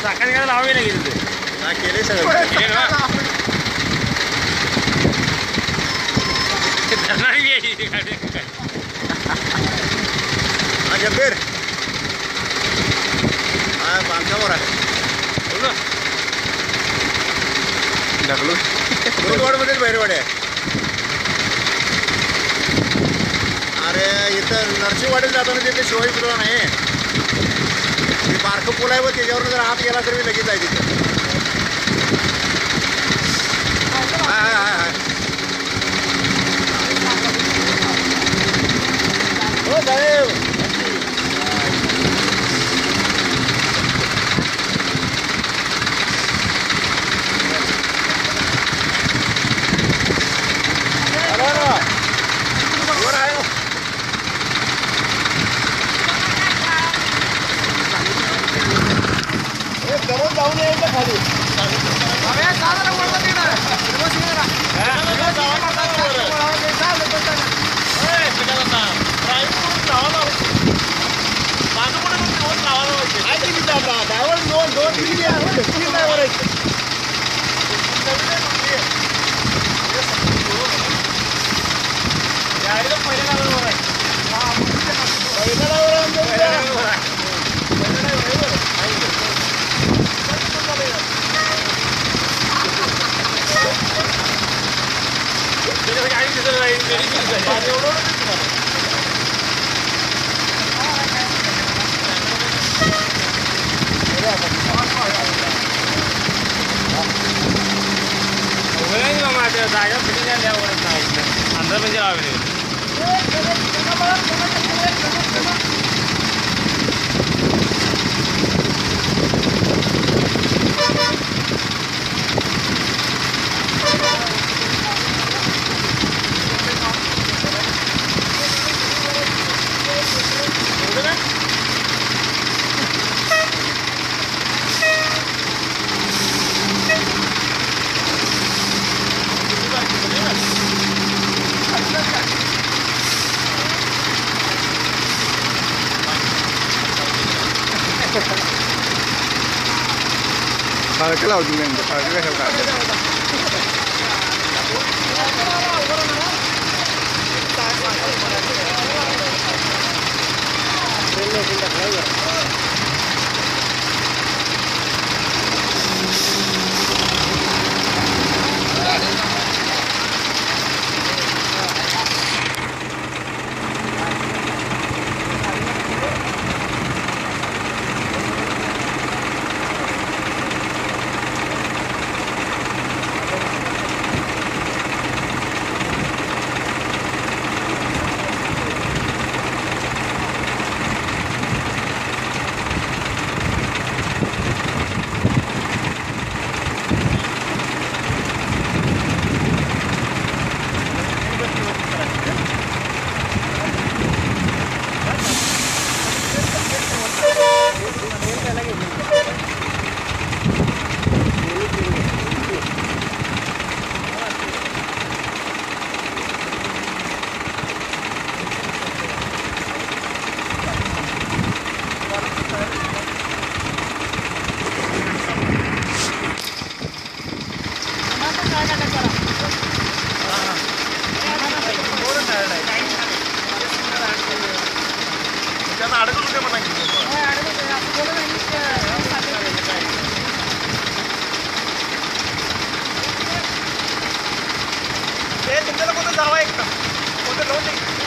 चाकाने काय लावावे नाही गेले हा केले सगळं हा जब्बीर हा बांधकामावर आहे ढकलू रोडमध्येच बैरवाडी आहे अरे इथं नरसिंहवाडीला जाताना तिथे शिवाजी पुतळा नाही ते बारकं पूल आहे व त्याच्यावरून जर आत गेला तर मी लगेच आहे तिथं हो साहेब जाऊन यायचं खाली जागा फिटिंग झाल्यावरच नाही अंदर म्हणजे लावले फाळकं लावतो त्यांचं फाळकं कशाला काढतात तुमच्याला कोणतं जावा एक का कोणतं लोन नाही